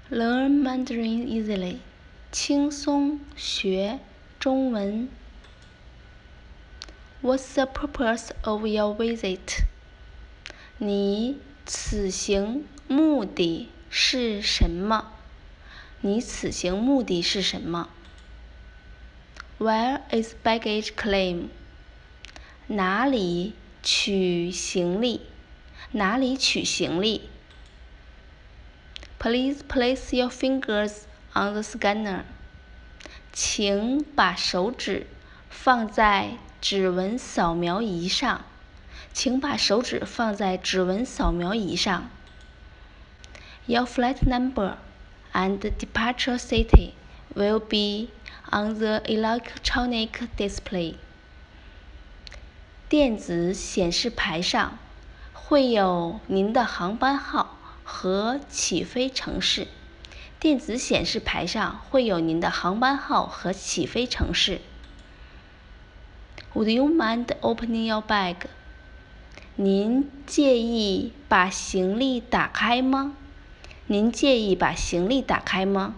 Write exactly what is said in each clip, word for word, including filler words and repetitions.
Learn Mandarin easily， 轻松学中文。What's the purpose of your visit？ 你此行目的是什么？你此行目的是什么？ Where is baggage claim？ 哪里取行李？哪里取行李？ Please place your fingers on the scanner。 请把手指放在指纹扫描仪上。请把手指放在指纹扫描仪上。Your flight number and departure city will be on the electronic display。 电子显示牌上会有您的航班号和起飞城市。电子显示牌上会有您的航班号和起飞城市。Would you mind opening your bag？ 您介意把行李打开吗？您介意把行李打开吗？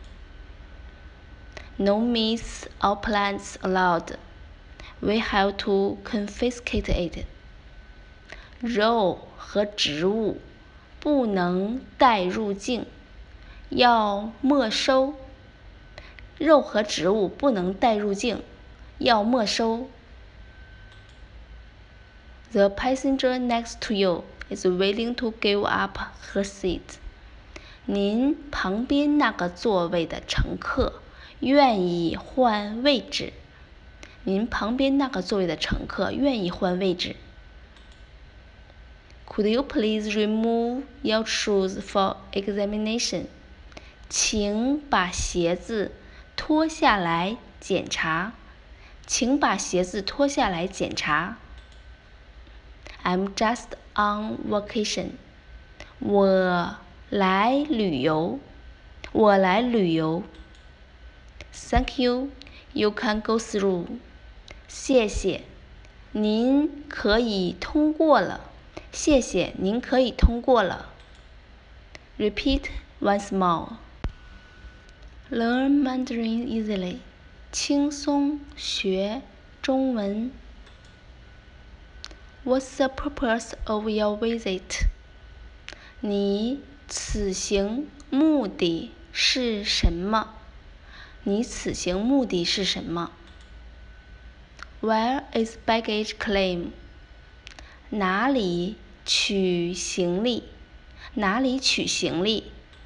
No meats or plants allowed. We have to confiscate it. 肉和植物不能带入境，要没收。肉和植物不能带入境，要没收。The passenger next to you is willing to give up her seat. 您旁边那个座位的乘客愿意换位置。您旁边那个座位的乘客愿意换位置。Could you please remove your shoes for examination？ 请把鞋子脱下来检查。请把鞋子脱下来检查。I'm just on vacation. 我来旅游。我来旅游。Thank you. You can go through. 谢谢，您可以通过了。谢谢，您可以通过了。Repeat once more. Learn Mandarin easily. 轻松学中文。What's the purpose of your visit？ 你此行目的是什么？你此行目的是什么？ Where is baggage claim？ 哪里取行李？哪里取行李？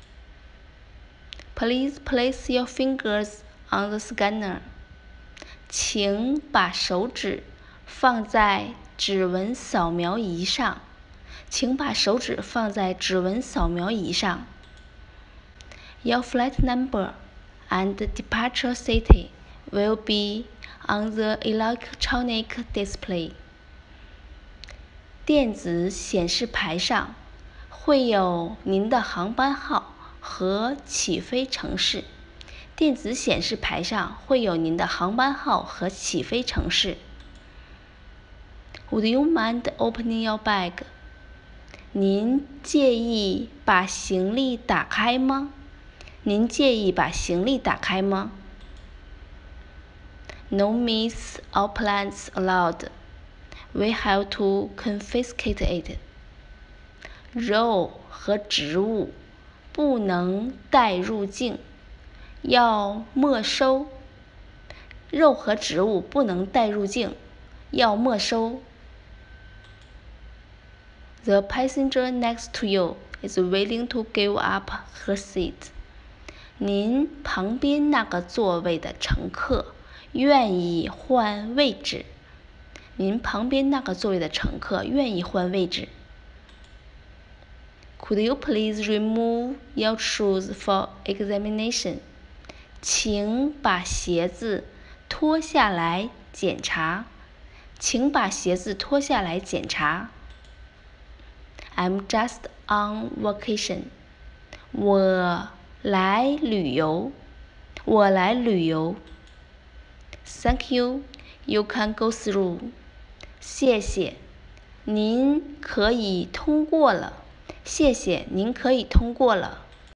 Please place your fingers on the scanner。 请把手指放在指纹扫描仪上。请把手指放在指纹扫描仪上。Your flight number and departure city will be on the electronic display。 电子显示牌上会有您的航班号和起飞城市。电子显示牌上会有您的航班号和起飞城市。Would you mind opening your bag？ 您介意把行李打开吗？您介意把行李打开吗？ No meats or plants allowed. We have to confiscate it. 肉和植物不能带入境，要没收。肉和植物不能带入境，要没收。The passenger next to you is willing to give up her seat. 您旁边那个座位的乘客愿意换位置。您旁边那个座位的乘客愿意换位置。Could you please remove your shoes for examination？ 请把鞋子脱下来检查。请把鞋子脱下来检查。I'm just on vacation. 我来旅游。我来旅游。Thank you. You can go through. 谢谢，您可以通过了。谢谢，您可以通过了。